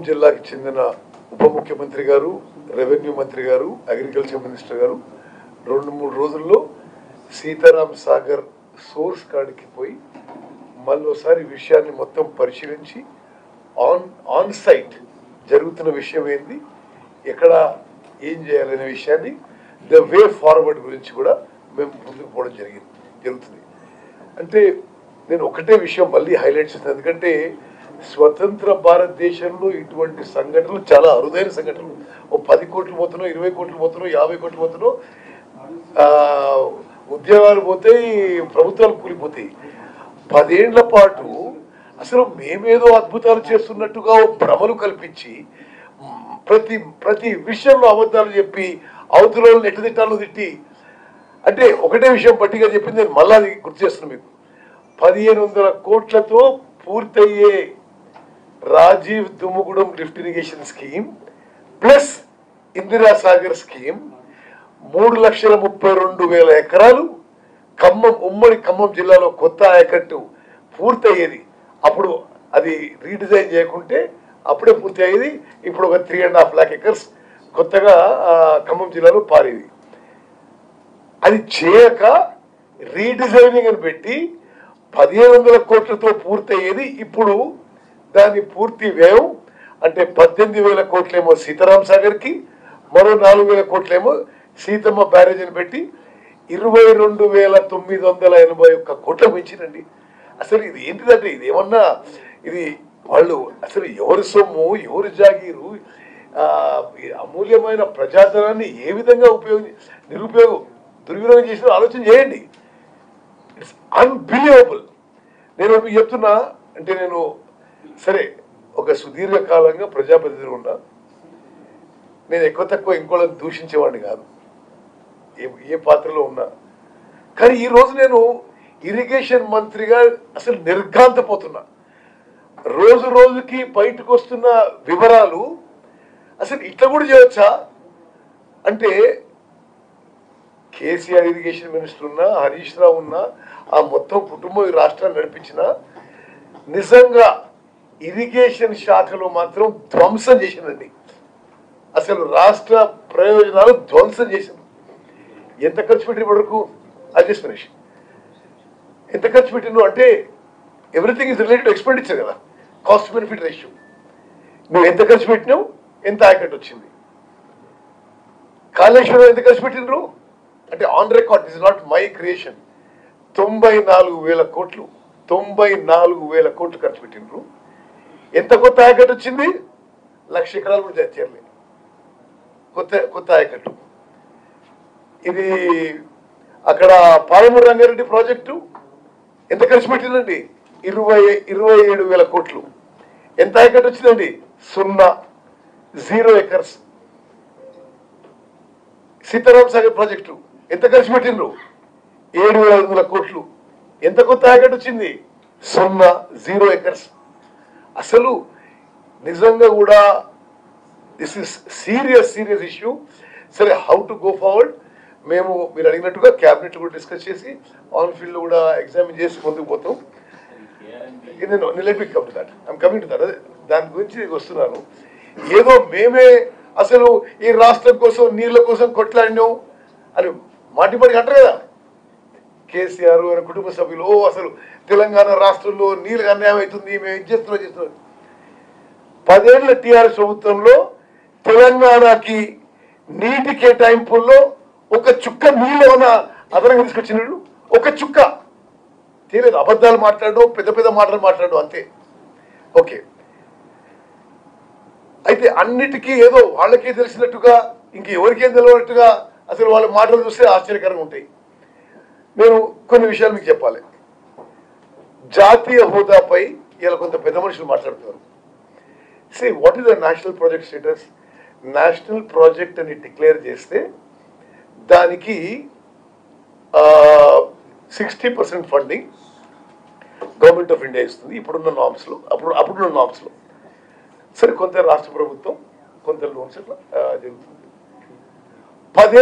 జిల్లాకి చెందిన ఉప ముఖ్యమంత్రి గారు, రెవెన్యూ మంత్రి గారు, అగ్రికల్చర్ మినిస్టర్ గారు 2-3 రోజుల్లో సీతారాం సాగర్ సోర్స్ కాడికి పోయి మళ్ళోసారి విషయాన్ని మొత్తం పరిశీలించి ఆన్ సైట్ జరుగుతున్న విషయం ఏంది, ఎక్కడ ఏం చేయాలనే విషయాన్ని ద వే ఫార్వర్డ్ గురించి కూడా మేము ముందుకు పోవడం జరుగుతుంది. అంటే నేను ఒకటే విషయం మళ్ళీ హైలైట్ చేస్తాను, ఎందుకంటే స్వతంత్ర భారతదేశంలో ఇటువంటి సంఘటనలు చాలా అరుదైన సంఘటనలు. ఓ 10 కోట్లు పోతున్నావు, 20 కోట్లు పోతున్నావు, 50 కోట్లు పోతున్నావు, ఉద్యోగాలు పోతాయి, ప్రభుత్వాలు కూలిపోతాయి. 10 ఏళ్ల పాటు అసలు మేమేదో అద్భుతాలు చేస్తున్నట్టుగా భ్రమలు కల్పించి ప్రతి విషయంలో అబద్ధాలు చెప్పి అవతల నెట్టదిట్టాలు తిట్టి, అంటే ఒకటే విషయం పట్టిగా చెప్పింది, నేను మళ్ళా గుర్తు చేస్తున్నాను మీకు. 1500 కోట్లతో పూర్తయ్యే Rajiv Dummugudem lift irrigation scheme plus Indira Sagar scheme 3,32,000 ఎకరాలు ఉమ్మడి ఖమ్మం జిల్లాలో కొత్త ఆయకట్టు పూర్తయ్యేది. అప్పుడు అది రీడిజైన్ చేయకుంటే అప్పుడే పూర్తి అయ్యేది. ఇప్పుడు ఒక 3.5 lakh ఎకర్స్ కొత్తగా ఖమ్మం జిల్లాలో పారేది. అది చేయక రీడిజైనింగ్ అని పెట్టి 1,500 కోట్లతో పూర్తయ్యేది. ఇప్పుడు దాని పూర్తి వ్యయం అంటే 18,000 కోట్లేమో సీతారాం సాగర్కి, మరో 4,000 కోట్లేమో సీతమ్మ బ్యారేజ్ అని పెట్టి 22,981 కోట్ల పెంచినండి. అసలు ఇది ఏంటిదంటే, ఇది ఏమన్నా ఇది వాళ్ళు అసలు ఎవరి సొమ్ము, ఎవరి జాగీరు, అమూల్యమైన ప్రజాధనాన్ని ఏ విధంగా దుర్వినియోగం చేసిన ఆలోచన చేయండి. It's unbelievable. నేను మీకు చెప్తున్నా, అంటే నేను సరే ఒక సుదీర్ఘకాలంగా ప్రజాప్రతినిధి ఉన్నా, నేను ఎక్కువ తక్కువ ఇంకోళ్ళని దూషించేవాడిని కాదు ఏ పాత్రలో ఉన్నా. కానీ ఈరోజు నేను ఇరిగేషన్ మంత్రిగా అసలు నిర్ఘాంతపోతున్నా. రోజు రోజుకి బయటకు వస్తున్న వివరాలు అసలు ఇట్లా కూడా చేయవచ్చా అంటే, కేసీఆర్ ఇరిగేషన్ మినిస్టర్ ఉన్నా, హరీష్ రావు ఉన్నా, ఆ మొత్తం కుటుంబం ఈ రాష్ట్రాన్ని నడిపించిన నిజంగా ఇరిగేషన్ శాఖలో మాత్రం ధ్వంసం చేసిందండి. అసలు రాష్ట్ర ప్రయోజనాలు ధ్వంసం చేసింది. ఎంత ఖర్చు పెట్టిన వరకు అడ్జస్ట్ ఫినిష్ ఎంత ఖర్చు పెట్టినో అంటే ఎవ్రీథింగ్ ఇస్ రిలేటెడ్ ఎక్స్పెండిచర్ కదా, కాస్ట్ బెనిఫిట్ రేషియో. నువ్వు ఎంత ఖర్చు పెట్టినావు, ఎంత ఆయకట్టు వచ్చింది. కాళేశ్వరం ఎంత ఖర్చు పెట్టినరు అంటే on record, is not my creation, 94,000 కోట్లు 94,000 కోట్లు ఖర్చు పెట్టినరు. ఎంత కొత్త ఆయకట్టు వచ్చింది, 1,00,000 ఎకరాలు కూడా చేరలేదు కొత్త ఆయకట్టు. ఇది అక్కడ పాలమూరు రంగారెడ్డి ప్రాజెక్టు ఎంత ఖర్చు పెట్టిందండి, 27,000 కోట్లు. ఎంత ఆయకట్టు వచ్చిందండి, 0 ఎకర్స్. సీతారాం సాగర్ ప్రాజెక్టు ఎంత ఖర్చు పెట్టిండ్రు, 7,500 కోట్లు. ఎంత కొత్త ఆయకట్టు వచ్చింది, 0 ఎకర్స్. అసలు నిజంగా కూడా దిస్ ఇస్ సీరియస్ ఇష్యూ. సరే, హౌ టు గో ఫార్వర్డ్ మేము మీరు అడిగినట్టుగా క్యాబినెట్ కూడా డిస్కస్ చేసి ఆన్ ఫీల్డ్ కూడా ఎగ్జామిన్ చేసి ముందుకు పోతాం. దాని గురించి వస్తున్నాను. ఏదో మేమే అసలు ఈ రాష్ట్రం కోసం నీళ్ళ కోసం కొట్లాడినాం అని మాటిమాటికి అంటారు కదా కేసీఆర్ ఆయన కుటుంబ సభ్యులు. అసలు తెలంగాణ రాష్ట్రంలో నీళ్ళకి అన్యాయం అవుతుంది, మేము ఇది చేస్తున్నాం. 10 ఏళ్ల టీఆర్ఎస్ ప్రభుత్వంలో తెలంగాణకి నీటి కేటాయింపుల్లో ఒక చుక్క నీళ్ళు ఉన్న అదనంగా తీసుకొచ్చినాడు. ఒక చుక్క తెలియదు. అబద్ధాలు మాట్లాడడం, పెద్ద మాటలు మాట్లాడడం అంతే. ఓకే, అయితే అన్నిటికీ ఏదో వాళ్ళకే తెలిసినట్టుగా ఇంకెవరికేం తెలియనట్టుగా అసలు వాళ్ళ మాటలు చూస్తే ఆశ్చర్యకరంగా ఉంటాయి. నేను కొన్ని విషయాలు మీకు చెప్పాలి. జాతీయ హోదాపై ఇలా కొంత పెద్ద మనుషులు మాట్లాడుతున్నారు. Say what is the national project status? National project అని డిక్లేర్ చేస్తే దానికి 60% ఫండింగ్ గవర్నమెంట్ ఆఫ్ ఇండియా ఇస్తుంది ఇప్పుడున్న నామ్స్లో, అప్పుడున్న నామ్స్లో. సరే, కొంత రాష్ట్ర ప్రభుత్వం, కొంత లోన్స్ ఇట్లా జరుగుతుంది. 10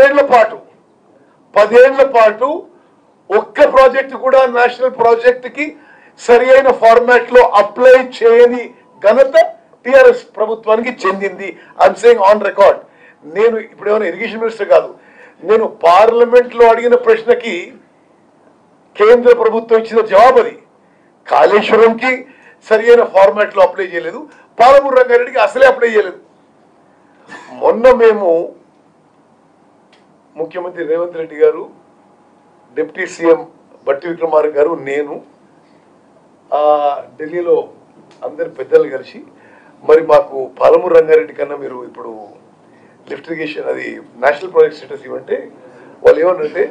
ఏళ్ల పాటు ఒక్క ప్రాజెక్టు కూడా నేషనల్ ప్రాజెక్టుకి సరి అయిన ఫార్మాట్ లో అప్లై చేయని ఘనత టిఆర్ఎస్ ప్రభుత్వానికి చెందింది. I'm saying on record. నేను ఇప్పుడు ఏమైనా ఇరిగేషన్ మినిస్టర్ కాదు. నేను పార్లమెంట్లో అడిగిన ప్రశ్నకి కేంద్ర ప్రభుత్వం ఇచ్చిన జవాబు అది. కాళేశ్వరంకి సరి అయిన ఫార్మాట్లో అప్లై చేయలేదు, పాలమూరు రంగారెడ్డికి అసలే అప్లై చేయలేదు. మొన్న మేము ముఖ్యమంత్రి రేవంత్ రెడ్డి గారు, డిప్యూటీ సీఎం బట్టి విక్రమార్క గారు, నేను ఢిల్లీలో అందరి పెద్దలు కలిసి మరి మాకు పాలమూరు రంగారెడ్డి కన్నా మీరు ఇప్పుడు లిఫ్ట్ ఇరిగేషన్ అది నేషనల్ ప్రాజెక్ట్ స్టేటస్ ఇవ్వంటే వాళ్ళు ఏమన్నారంటే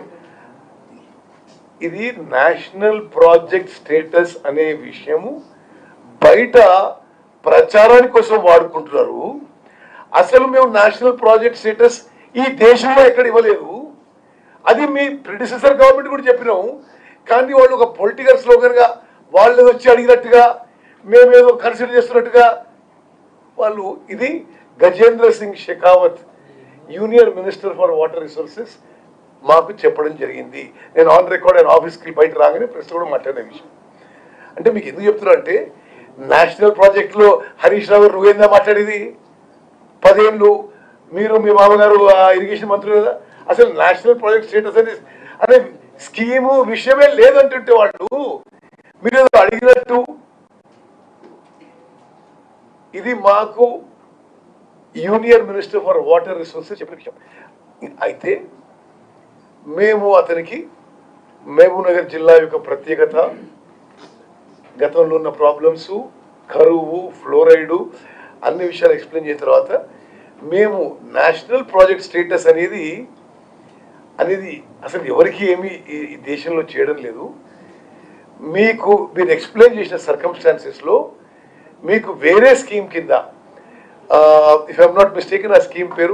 ఇది నేషనల్ ప్రాజెక్ట్ స్టేటస్ అనే విషయము బయట ప్రచారాని కోసం వాడుకుంటున్నారు. అసలు మేము నేషనల్ ప్రాజెక్ట్ స్టేటస్ ఈ దేశంలో ఎక్కడ ఇవ్వలేదు. అది మీ ప్రిడిసెసర్ గవర్నమెంట్ కూడా చెప్పినాము. కానీ వాళ్ళు ఒక పొలిటికల్ స్లోగన్గా వాళ్ళు వచ్చి అడిగినట్టుగా మేమేదో కన్సిడర్ చేస్తున్నట్టుగా వాళ్ళు ఇది Gajendra Singh Shekhawat union minister for water resources మాకు చెప్పడం జరిగింది. నేను ఆన్ రికార్డ్ ఆయన ఆఫీస్కి బయట రాగానే ప్రెస్ కూడా మాట్లాడే విషయం. అంటే మీకు ఎందుకు చెప్తున్నా అంటే నేషనల్ ప్రాజెక్టులో హరీష్ రావు నువ్వేందా మాట్లాడేది? 10 ఏళ్ళు మీరు మీ మామగారు ఇరిగేషన్ మంత్రులు కదా. అసలు నేషనల్ ప్రాజెక్ట్ స్టేటస్ అనే స్కీము విషయమే లేదంటుంటే వాళ్ళు మీరు అడిగినట్టు ఇది మాకు union minister for water resources చెప్పిన విషయం. అయితే మేము అతనికి మహబూబ్ నగర్ జిల్లా యొక్క ప్రత్యేకత, గతంలో ఉన్న ప్రాబ్లమ్స్, కరువు, ఫ్లోరైడు అన్ని విషయాలు ఎక్స్ప్లెయిన్ చేసిన తర్వాత మేము నేషనల్ ప్రాజెక్ట్ స్టేటస్ అనేది అసలు ఎవరికి ఏమీ ఈ దేశంలో చేయడం లేదు. మీకు మీరు ఎక్స్ప్లెయిన్ చేసిన సర్కమ్స్టాన్సెస్లో మీకు వేరే స్కీమ్ కింద ఇఫ్ ఐఎమ్ నాట్ మిస్టేకెన్ ఆ స్కీమ్ పేరు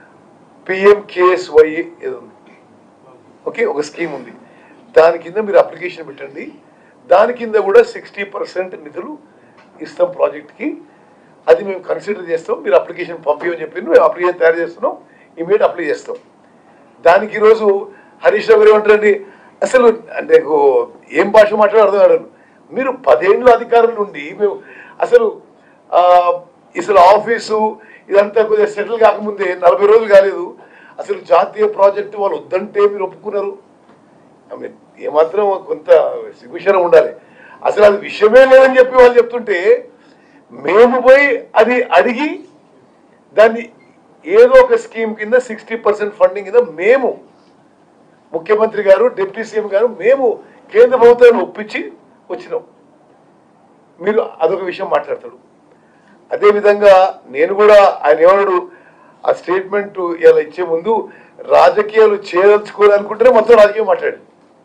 PMKSY ఏదో ఉంది. ఓకే, ఒక స్కీమ్ ఉంది. దాని కింద మీరు అప్లికేషన్ పెట్టండి. దాని కింద కూడా 60% నిధులు ఇస్తాం ప్రాజెక్ట్కి. అది మేము కన్సిడర్ చేస్తాం. మీరు అప్లికేషన్ పంపించమని చెప్పి మేము అప్లికేషన్ తయారు చేస్తున్నాం, ఇమీడియట్ అప్లై చేస్తాం. దానికి ఈరోజు హరీష్ రావు గారు ఏమంటారండి, అసలు అంటే ఏం భాష మాట్లాడో అర్థం కాదు. మీరు 10 ఏళ్ళ అధికారుల నుండి మేము అసలు ఆఫీసు ఇదంతా కొద్దిగా సెటిల్ కాకముందే 40 రోజులు కాలేదు. అసలు జాతీయ ప్రాజెక్టు వాళ్ళు వద్దంటే మీరు ఒప్పుకున్నారు. ఏమాత్రం కొంత సిగ్గుశరం ఉండాలి. అసలు అది విషయమే లేదని చెప్పి వాళ్ళు చెప్తుంటే మేము పోయి అది అడిగి దాన్ని ఏదో ఒక స్కీమ్ కింద 60% ఫండింగ్ కింద మేము ముఖ్యమంత్రి గారు, డిప్యూటీ సీఎం గారు మేము కేంద్ర ప్రభుత్వాన్ని ఒప్పించి వచ్చినాం. మీరు అదొక విషయం మాట్లాడతాడు. అదేవిధంగా నేను కూడా ఆయన ఏమన్నాడు ఆ స్టేట్మెంట్ ఇలా ఇచ్చే ముందు రాజకీయాలు చేయదలుచుకోవాలనుకుంటేనే మొత్తం రాజకీయం మాట్లాడు.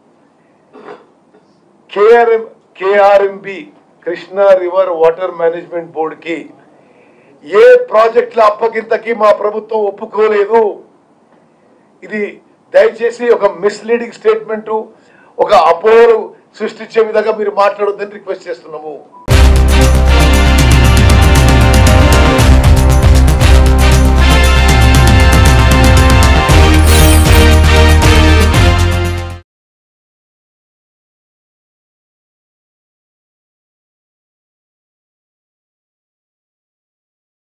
KRMB Krishna river water management బోర్డుకి ఏ ప్రాజెక్టుల అప్పగింతకి మా ప్రభుత్వం ఒప్పుకోలేదు. ఇది దయచేసి ఒక మిస్లీడింగ్ స్టేట్మెంటు, ఒక అపోహలు సృష్టించే విధంగా మీరు మాట్లాడొద్దని రిక్వెస్ట్ చేస్తున్నాము.